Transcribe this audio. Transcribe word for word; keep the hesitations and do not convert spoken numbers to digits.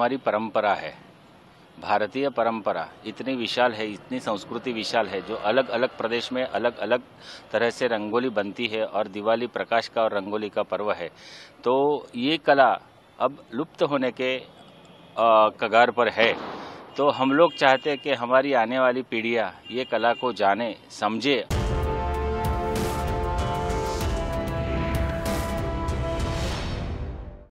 हमारी परंपरा है, भारतीय परंपरा इतनी विशाल है, इतनी संस्कृति विशाल है, जो अलग अलग प्रदेश में अलग अलग तरह से रंगोली बनती है और दिवाली प्रकाश का और रंगोली का पर्व है। तो ये कला अब लुप्त होने के कगार पर है। तो हम लोग चाहते हैं कि हमारी आने वाली पीढ़ियाँ ये कला को जाने, समझे